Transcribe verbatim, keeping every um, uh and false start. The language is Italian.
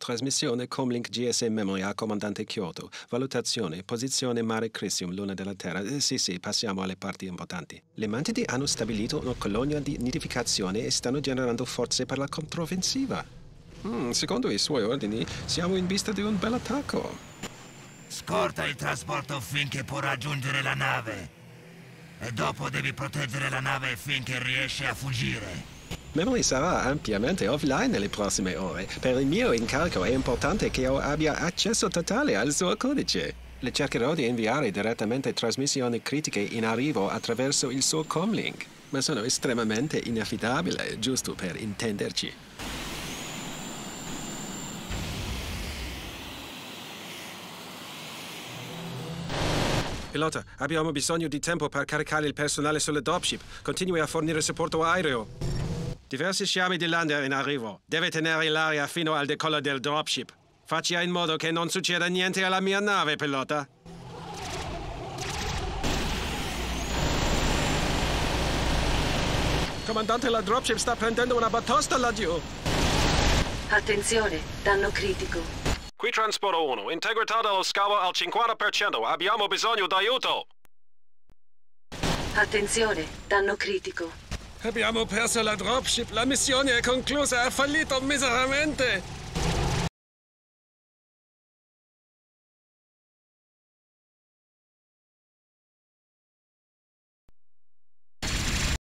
Trasmissione Comlink G S M Memory a comandante Kyoto. Valutazione, posizione Mare Crisium, luna della Terra. Eh, sì, sì, passiamo alle parti importanti. Le mantidi hanno stabilito una colonia di nidificazione e stanno generando forze per la controffensiva. Mm, secondo i suoi ordini, siamo in vista di un bel attacco. Scorta il trasporto finché può raggiungere la nave. E dopo devi proteggere la nave finché riesce a fuggire. Memory sarà ampiamente offline nelle prossime ore. Per il mio incarico è importante che io abbia accesso totale al suo codice. Le cercherò di inviare direttamente trasmissioni critiche in arrivo attraverso il suo comlink. Ma sono estremamente inaffidabile, giusto per intenderci. Pilota, abbiamo bisogno di tempo per caricare il personale sulle dropship. Continui a fornire supporto aereo. Diversi sciami di lander in arrivo. Deve tenere l'aria fino al decollo del dropship. Faccia in modo che non succeda niente alla mia nave, pilota. Comandante, la dropship sta prendendo una batosta laggiù. Attenzione, danno critico. Qui Transporto uno, integrità dello scavo al cinquanta per cento. Abbiamo bisogno d'aiuto. Attenzione, danno critico. Abbiamo perso la dropship, la missione è conclusa, ha fallito miseramente!